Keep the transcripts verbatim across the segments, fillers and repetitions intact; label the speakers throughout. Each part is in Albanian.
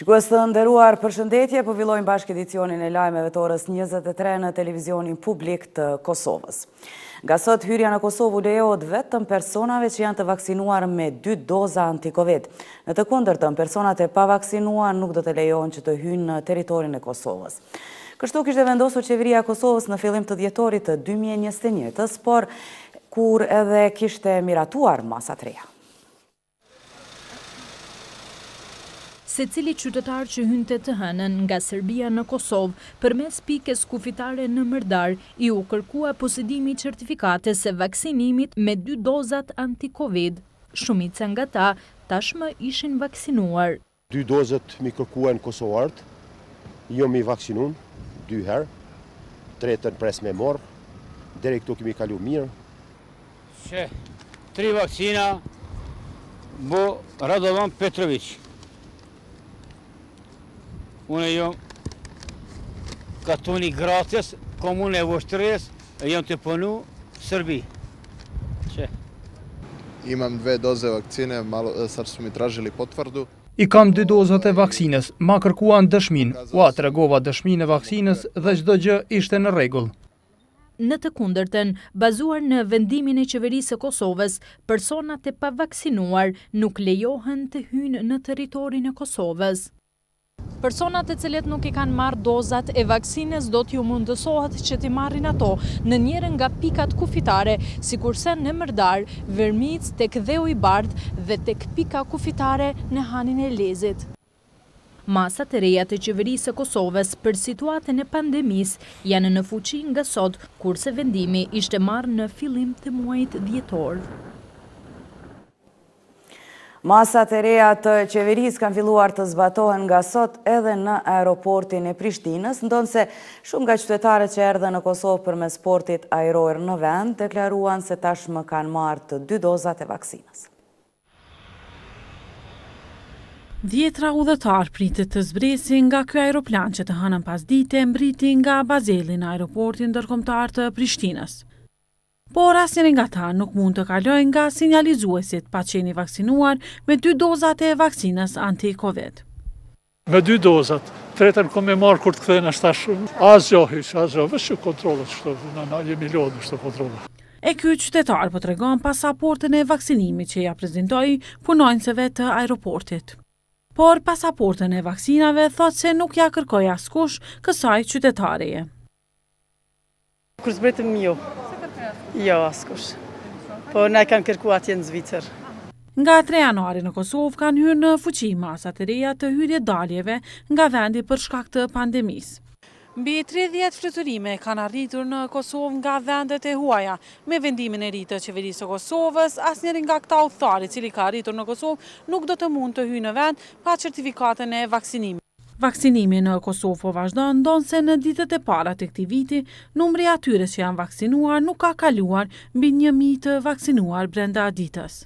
Speaker 1: Shikues të nderuar, përshëndetje, po fillojmë bashkë edicionin e lajmeve të orës njëzet e tre në televizionin publik të Kosovës. Nga sot, hyrja në Kosovë u lejohet vetëm personave që janë të vaksinuar me dy doza anti-Covid. Në të kundërtën, personat e pavaksinuar nuk do të lejohen që të hyjnë në territorin e Kosovës. Kështu kishte vendosur qeveria e Kosovës në fillim të dhjetorit të dy mijë e njëzet e njëjtës, por kur edhe kishte miratuar masat reja.
Speaker 2: Se cili qytetar që hynte të hënën nga Serbia në Kosovë përmes pikës kufitare në Mërdar i u kërkua posedimi certifikate se vaksinimit me dy dozat anti-Covid. Shumica nga ta tashmë ishin vaksinuar.
Speaker 3: Dy dozat mi kërkuan kosovarët, jo mi vaksinun, dy herë, tretën pres me morë, deri këtu kemi kalu mirë.
Speaker 4: Që tri vakcina bo Radovan Petrović. Unë jam katoni gratis, komune e Voshtrës, e jam të punu Serbi. Që?
Speaker 5: Imam dve doze vakcine, malo, sad su mi tražili potvrdu.
Speaker 6: I kam dy dozat e vaksinës, ma kërkuan dëshmin, ua të regova dëshmin e vaksinës dhe çdo gjë ishte në rregull.
Speaker 2: Në të kundërtën, bazuar në vendimin e qeverisë së Kosovës, personat e pavaksinuar nuk lejohen të hyjnë në territorin e Kosovës. Personat e cilët nuk i kanë marrë dozat e vaksinës do t'ju mundësohet që t'i marrin ato në njërin nga pikat kufitare, sikurse në Mërdar, Vermic, tek Dheu i Bardh dhe tek pika kufitare në Hanin e Lezit. Masat e reja të qeverisë së Kosovës për situatën e pandemisë janë në fuqi nga sot, kurse vendimi ishte marrë në fillim të muajit dhjetor.
Speaker 1: Masat e reja të qeverisë kanë filluar të zbatohen nga sot edhe në aeroportin e Prishtinës, ndonse shumë nga qytetarët që erdhën në Kosovë përmes portit ajror në vend deklaruan se tashmë kanë marrë të dy dozat e vaksinës.
Speaker 7: Dhjetra udhëtar pritet të zbresin nga ky aeroplan që të hënën pasdite mbriti nga Bazeli në aeroportin ndërkombëtar të Prishtinës. Por asnjëri nga ta nuk mund të kalojë nga sinjalizuesit pa qenë vaksinuar me dy dozat e vaksinës anti-Covid.
Speaker 8: Me dy dozat, tretën kom me marrë kur të kthehen ashtash, asgjë hiç, asgjë, vetë kontrollet kështu, na na jemi lodhur kështu kontrolle.
Speaker 7: E ky qytetar po tregon pasaportën e vaksinimit që ja prezantoi punonjësve të aeroportit. Por pasaportën e vaksinave thotë se nuk ja kërkoi askush kësaj qytetareje.
Speaker 9: Kur zbretëm jo. Jo, askush. Po na kanë kërkuar atje në Zvicër.
Speaker 7: Nga tre janari në Kosovë kanë hyrë në fuqi masat e reja të hyrje daljeve nga vendi për shkak të pandemisë. Mbi tridhjetë fluturime kanë arritur në Kosovë nga vendet e huaja. Me vendimin e ri të qeverisë së Kosovës, asnjëri nga këta udhëtar i cili ka arritur në Kosovë nuk do të mund të hyjë në vend pa certifikatën e vaksinimit. Vaksinimi në Kosovë po vazhdon, ndonse në ditët e para të këtij viti, numri i atyre që janë vaksinuar nuk ka kaluar mbi një mijë të vaksinuar brenda ditës.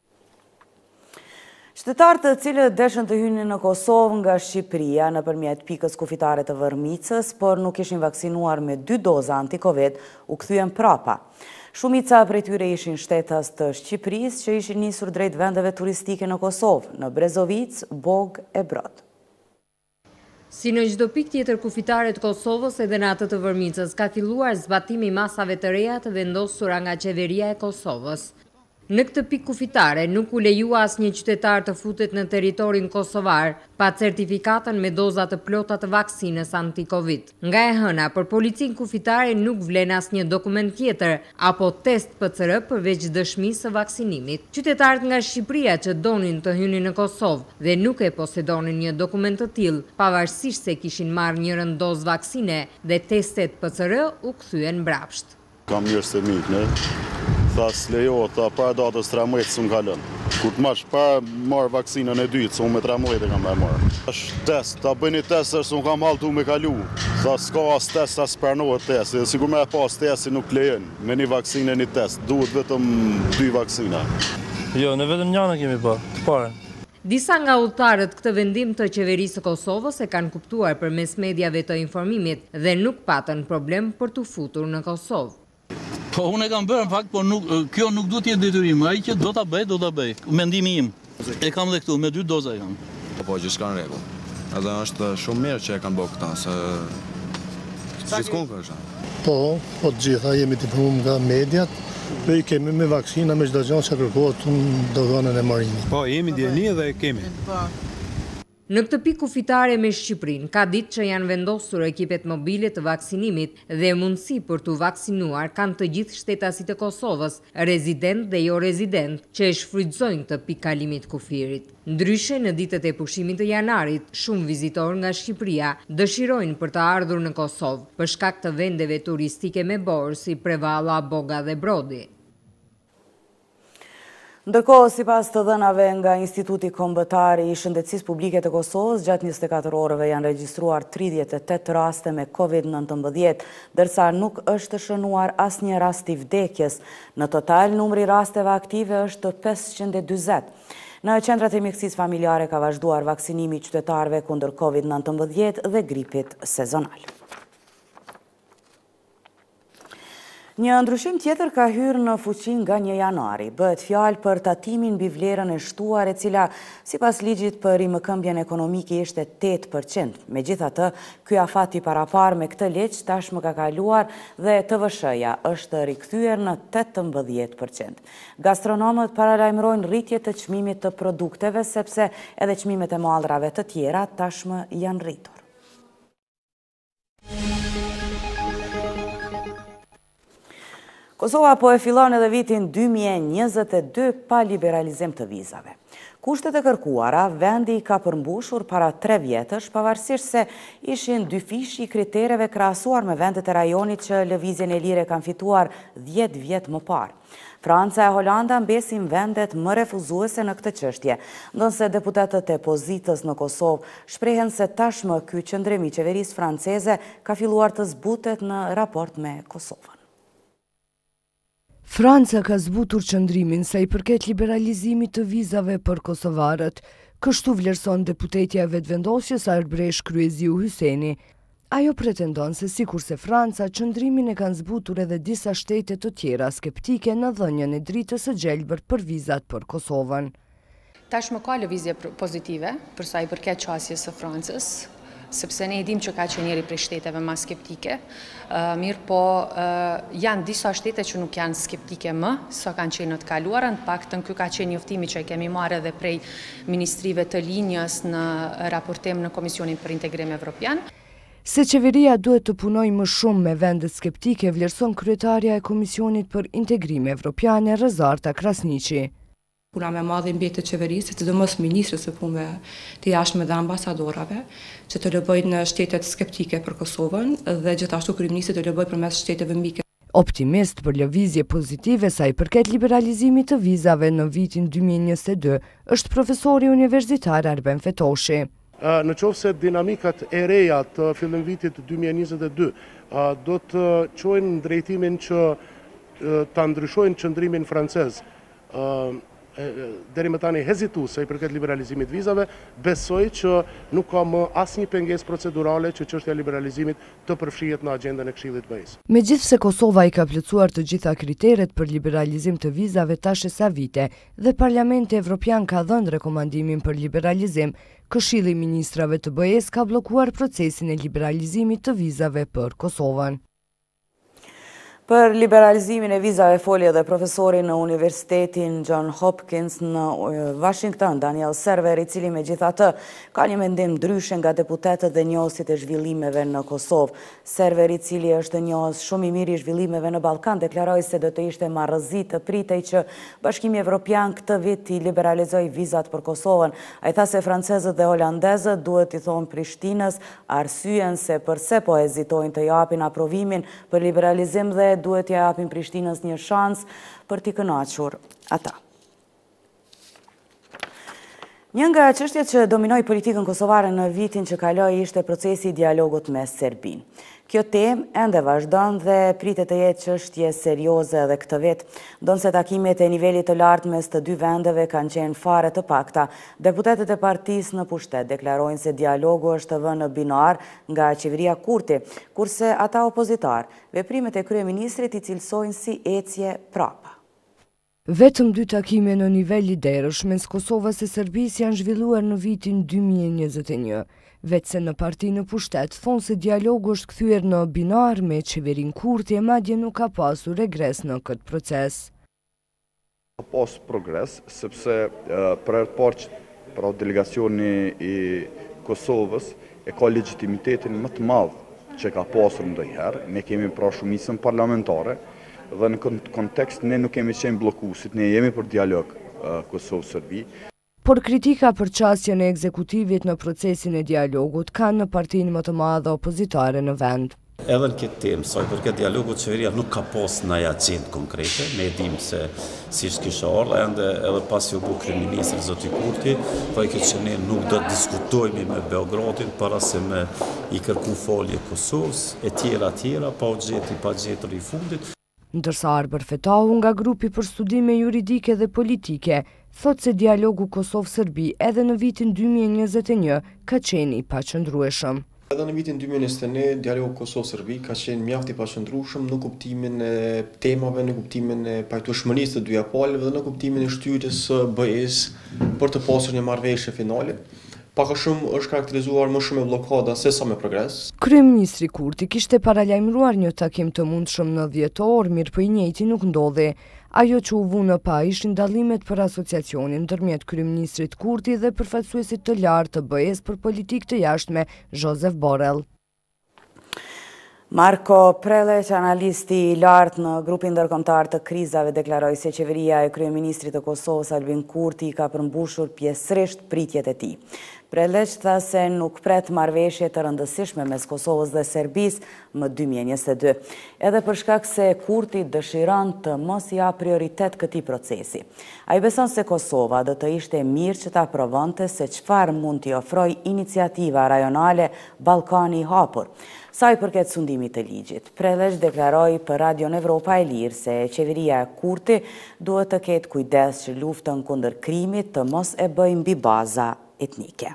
Speaker 1: Qytetarët të cilët dëshën të hynin në Kosovë nga Shqipëria nëpërmjet pikës kufitare të Vërmicës, por nuk ishin vaksinuar me dy doza anti-Covid, u kthyen prapa. Shumica prej tyre ishin shtetës të Shqipërisë që ishin nisur drejt vendeve turistike në Kosovë, në Brezovic, Bog e Brod.
Speaker 10: Si në çdo pikë tjetër kufitare të Kosovës, edhe në atë të Vërmicës ka filluar zbatimi i masave të reja të vendosura nga qeveria e Kosovës. Në këtë pikë kufitare nuk u lejua asnjë qytetar të futet në territorin kosovar pa certifikatën me doza të plota të vaksinës anti-Covid. Nga e hëna, për policinë kufitare nuk vlen asnjë dokument tjetër apo test P C R përveç dëshmisë së vaksinimit. Qytetarët nga Shqipëria që donin të hynin në Kosovë dhe nuk e posedonin një dokument të tillë, pavarësisht se kishin marrë njërën dozë vaksine dhe testet P C R u kthyen mbrapsht.
Speaker 11: Kam mirë se mikë, ne? Thas lejo ta para datës tre muajt s'u kalon. Kur të marrësh para marr vaksinën e dytë, s'u me tre muajt e kam marrë. Është test, ta bëni test se un kam halltu me kalu. Sa s'ka as test as pranohet test, sigur më pas testi nuk lejon. Me një vaksinë një test, duhet vetëm dy vaksina.
Speaker 12: Jo, ne vetëm njëna kemi pa, të parën.
Speaker 10: Disa nga udhëtarët këtë vendim të qeverisë së Kosovës e kanë kuptuar përmes mediave të informimit dhe nuk patën problem për të futur në Kosovë.
Speaker 12: Po unë e kam bërë në fakt, por nuk, kjo nuk duhet të jetë detyrim, ai që do ta bëj, do ta bëj. Mendimi im. E kam dhe këtu, me dy doza e kam.
Speaker 13: Po, gjithçka në rregull. Edhe është shumë mirë që e kanë bërë këta, se gjithkohë kështë.
Speaker 14: Po, po të gjitha jemi të përmu nga mediat, dhe i kemi me vaksina me çdo gjë që kërkohet në doganën e Marinit.
Speaker 13: Po, jemi ndjeni dhe e kemi.
Speaker 10: Në këtë pikë kufitare me Shqipërinë, ka ditë që janë vendosur ekipet mobile të vaksinimit dhe mundësi për të vaksinuar kanë të gjithë shtetasit e Kosovës, rezident dhe jo rezident, që e shfrytëzojnë këtë pikë kalimit kufirit. Ndryshe, në ditët e pushimit të janarit, shumë vizitorë nga Shqipëria dëshirojnë për të ardhur në Kosovë, për shkak të vendeve turistike me borë si Prevalla, Boga dhe Brodi.
Speaker 1: Ndërkohë, si pas të dhënave nga Instituti Kombëtar i Shëndetësisë Publike të Kosovës, gjatë njëzet e katër orëve janë regjistruar tridhjetë e tetë raste me kovid nëntëmbëdhjetë, dërsa nuk është shënuar asnjë rast i vdekjes. Në total, numri rasteve aktive është pesëqind e dyzet. Në qendrat e mjekësisë familjare ka vazhduar vaksinimi i qytetarëve kundër kovid nëntëmbëdhjetë dhe gripit sezonal. Një ndryshim tjetër ka hyrë në fuqi nga një janari. Bëhet fjalë për tatimin mbi vlerën e shtuar, e cila sipas ligjit për rimëkëmbjen ekonomike ishte tetë përqind. Megjithatë, ky afat i parapar me këtë ligj tashmë ka kaluar dhe T V S-ja është rikthyer në tetëmbëdhjetë përqind. Gastronomët paralajmërojnë rritje të çmimit të produkteve sepse edhe çmimet e mallrave të tjera tashmë janë rritur. Kosova po e fillon edhe vitin dy mijë e njëzet e dy pa liberalizim të vizave. Kushtet e kërkuara, vendi i ka përmbushur para tre vjetësh, pavarësisht se ishin dy fishi i kritereve krahasuar me vendet e rajonit që lëvizjen e lire kanë fituar dhjetë vjet më parë. Franca e Holanda mbesin vendet më refuzuese në këtë çështje, ndonse deputetët e pozitës në Kosovë shprehen se tashmë ky qëndrim i qeverisë franceze ka filluar të zbutet në raport me Kosovën.
Speaker 15: Franca ka zbutur qëndrimin sa i përket liberalizimit të vizave për kosovarët. Kështu vlerëson deputetja e vetëvendosjes Arbresh Kryeziu Hyseni. Ajo pretendon se sikurse Franca, qëndrimin e kanë zbutur edhe disa shtete të tjera skeptike në dhënien e dritës së gjelbër për vizat për Kosovën.
Speaker 16: Tashmë ka lëvizje pozitive për sa i përket qasjes së Francës, sepse ne e dim që ka qenë njëri prej shteteve më skeptike, mirë po janë disa shtete që nuk janë skeptike më, sa kanë qenë në të kaluarën, paktën ky ka qenë njoftimi që e kemi marrë edhe prej ministrive të linjës në raportim në Komisionin për Integrim Evropian.
Speaker 15: Se qeveria duhet të punoj më shumë me vendet skeptike, vlerëson kryetarja e Komisionit për Integrim Evropian Rëzarta Krasniqi.
Speaker 17: Puna me madhe mbetet të qeverisë, sidomos ministrës së punëve të jashtme dhe ambasadorave, që të lëbojnë shtetet skeptike për Kosovën dhe gjithashtu kryeministri të lëbojë përmes shteteve mike.
Speaker 15: Optimist për lëvizje pozitive sa i përket liberalizimit të vizave në vitin dy mijë e njëzet e dy është profesori universitar Arben Fetoshi.
Speaker 18: Në qoftë se dinamikat e reja të fillim vitit dy mijë e njëzet e dy do të çojnë në drejtimin që ta ndryshojnë qëndrimin francez, deri më tani hezituese i përket liberalizimit vizave, besoj që nuk ka më asnjë pengesë procedurale që çështja e liberalizimit të përfshihet në agjendën e Këshillit të B E-s.
Speaker 15: Megjithse Kosova i ka plotësuar të gjitha kriteret për liberalizim të vizave tash e sa vite dhe Parlamenti Evropian ka dhënë rekomandimin për liberalizim, Këshilli i Ministrave të B E-s ka bllokuar procesin e liberalizimit të vizave për Kosovën.
Speaker 1: Për liberalizimin e vizave foli edhe profesori në Universitetin John Hopkins në Washington, Daniel Server, i cili megjithatë ka një mendim ndryshe nga deputetët dhe njohësit e zhvillimeve në Kosovë. Server, i cili është njohës shumë i mirë i zhvillimeve në Ballkan, deklaroi se do të ishte marrëzi të pritej që Bashkimi Evropian këtë vit i liberalizoi vizat për Kosovën. Ai tha se francezët dhe holandezët duhet i thonë Prishtinës arsyen se përse po hezitojnë të japin aprovimin për liberalizim dhe duhet ja japin Prishtinës një shans për t'i kënaqur ata. Një nga çështjet që dominoi politikën kosovare në vitin që kaloi ishte procesi i dialogut me Serbinë. Kjo temë ende vazhdon dhe pritet të jetë çështje serioze edhe këtë vit, ndonse takimet e nivelit të lartë mes të dy vendeve kanë qenë fare të pakta. Deputetët e partisë në pushtet deklarojnë se dialogu është vënë në binar nga qeveria Kurti, kurse ata opozitar veprimet e kryeministrit i cilësojnë si ecje prapa.
Speaker 15: Vetëm dy takime në nivel liderësh mes Kosovës e Serbisë janë zhvilluar në vitin dy mijë e njëzet e një. Veç se në parti në pushtet, thonë se dialogu është kthyer në binar me qeverin Kurti e madje nuk ka pasur regres në këtë proces.
Speaker 19: Ka pas progres, sepse për e parë pra delegacioni i Kosovës e ka legitimitetin më të madh që ka pasur ndonjëherë. Ne kemi pra shumicën parlamentare dhe në kontekst ne nuk kemi qenë bllokuesit, ne jemi për dialog Kosovë-Serbi.
Speaker 15: Por kritika për qasjen e ekzekutivit në procesin e dialogut kanë në partinë më të madhe opozitare në vend.
Speaker 20: Edhe në këtë temë, sa i përket dialogut, qeveria nuk ka pas në agent konkrete, ne dim se si është kisha ardhur, ende edhe pas u bë kryeministri zoti Kurti, po e këtë që ne nuk do të diskutojmë me Beogradin para se me i kërku folje Kosovës, e tjera tjera, pa u gjeti, pa gjetër i fundit.
Speaker 15: Ndërsa Arber Fetau nga grupi për studime juridike dhe politike, thot se dialogu Kosovë-Serbi edhe në vitin dy mijë e njëzet e një ka qenë i paqëndrueshëm.
Speaker 21: Edhe në vitin dy mijë e njëzet e një, dialogu Kosovë-Serbi ka qenë mjaft i paqëndrueshëm në kuptimin e temave, në kuptimin e pajtueshmërisë të dyja palëve dhe në kuptimin e shtyrjes së B E-s për të pasur një marrëveshje finale. Pak a shumë është karakterizuar më shumë me blokada se sa me progres.
Speaker 15: Kryeministri Kurti kishte paralajmëruar një takim të mundshëm në dhjetor, mirë po i njëjti nuk ndodhi. Ajo që u vu në pa ishin dallimet për asociacionin ndërmjet kryeministrit Kurti dhe përfaqësuesit të lartë të B E-s për politikë të jashtme, Joseph Borrell.
Speaker 1: Marko Preleq, analisti i lartë në grupin ndërkombëtar të krizave, deklaroi se qeveria e kryeministrit të Kosovës Albin Kurti ka përmbushur pjesërisht pritjet e tij. Preleq tha se nuk pret marrëveshje të rëndësishme mes Kosovës dhe Serbisë më dy mijë e njëzet e dy, edhe për shkak se Kurti dëshiron të mos ia prioritet këtij procesi. Ai beson se Kosova do të ishte mirë që ta provonte se çfarë mund t'i ofrojë iniciativa rajonale Ballkani i hapur. Sa i përket sundimit të ligjit, Preleq deklaroi për Radion Evropa e Lirë se qeveria e Kurti duhet të ketë kujdes që luftën kundër krimit të mos e bëjë mbi baza etnike.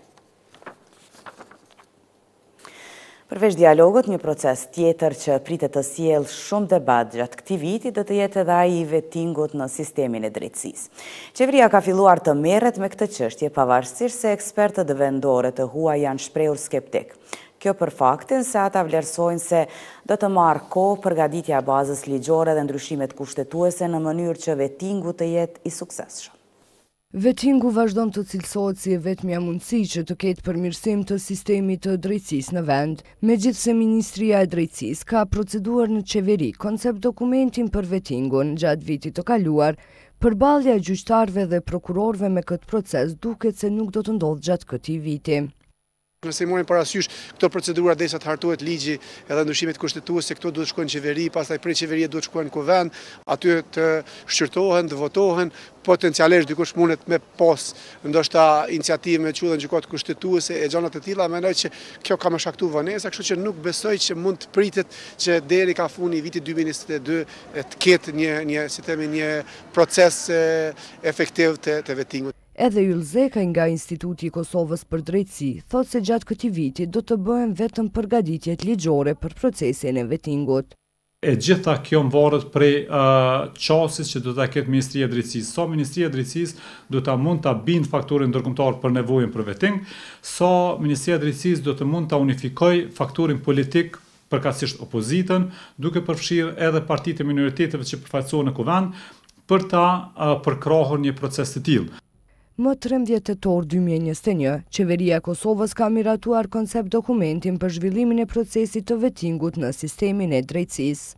Speaker 1: Përveç dialogut, një proces tjetër që pritet të sjellë shumë debat gjatë këtij viti do të jetë edhe ai i vettingut në sistemin e drejtësisë. Qeveria ka filluar të merret me këtë çështje pavarësisht se ekspertët vendore të huaj janë shprehur skeptik. Kjo për faktin se ata vlerësojnë se do të marrë kohë përgatitja e bazës ligjore dhe ndryshimet kushtetuese në mënyrë që vettingu të jetë i suksesshëm.
Speaker 15: Vettingu vazhdon të cilësohet si e vetmja mundësi që të ketë përmirësim të sistemit të drejtësisë në vend, megjithse Ministria e Drejtësisë ka proceduar në qeveri koncept dokumentin për vettingun gjatë vitit të kaluar. Përballja e gjyqtarëve dhe prokurorëve me këtë proces duket se nuk do të ndodhë gjatë këtij viti.
Speaker 22: Nëse morim parasysh këto procedura derisa të hartohet ligji edhe ndryshimet kushtetuese, këto duhet të shkojnë në qeveri, pastaj prej qeverie duhet të shkojnë në kuvend, aty të shqyrtohen, të votohen, potencialisht dikush mundet me pas ndoshta iniciativë me çullën gjykatë kushtetuese e gjëra të tilla, mendoj që kjo ka më shkaktuar vonesa, kështu që nuk besoj që mund të pritet që deri ka funi i vitit dy mijë e njëzet e dy të ketë një një si themi një proces efektiv të, të vettingut.
Speaker 15: Edhe Ylzeka nga Instituti i Kosovës për Drejtësi thot se gjatë këtij viti do të bëhen vetëm përgatitjet ligjore për procesin e vettingut.
Speaker 23: E gjitha kjo varet prej uh, qasit që do ta ketë Ministria e Drejtësisë. Sa Ministria e Drejtësisë do ta mund ta bind faktorin ndërkombëtar për nevojën për vetting, sa Ministria e Drejtësisë do të mund ta unifikojë faktorin politik përkatësisht opozitën, duke përfshirë edhe partitë e minoriteteve që përfaqësohen në kuvend për ta uh, përkrahur një proces të tillë.
Speaker 15: Më trembëdhjetë tetor dy mijë e njëzet e një, qeveria e Kosovës ka miratuar koncept dokumentin për zhvillimin e procesit të vettingut në sistemin e drejtësisë.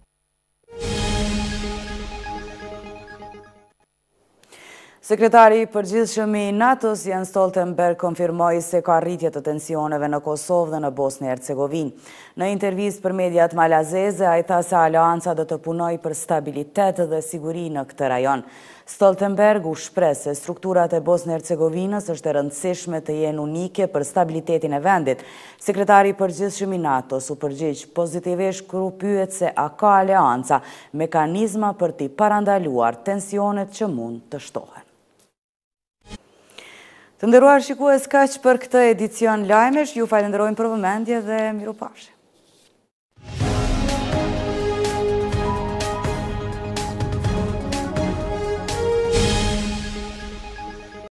Speaker 1: Sekretari i përgjithshëm i NATO-s Jens Stoltenberg konfirmoi se ka rritje të tensioneve në Kosovë dhe në Bosnë e Hercegovinë. Në intervistë për mediat malazeze, ai tha se aleanca do të punojë për stabilitet dhe siguri në këtë rajon. Stoltenberg u shpreh se strukturat e Bosnë e Hercegovinës është e rëndësishme të jenë unike për stabilitetin e vendit. Sekretari i përgjithshëm i NATO-s u përgjigj pozitivisht kur u pyet se a ka aleanca mekanizma për t'i parandaluar tensionet që mund të shtohen. Të nderuar shikues, kaq për këtë edicion lajmesh, ju falenderojmë për vëmendje dhe mirupafshim.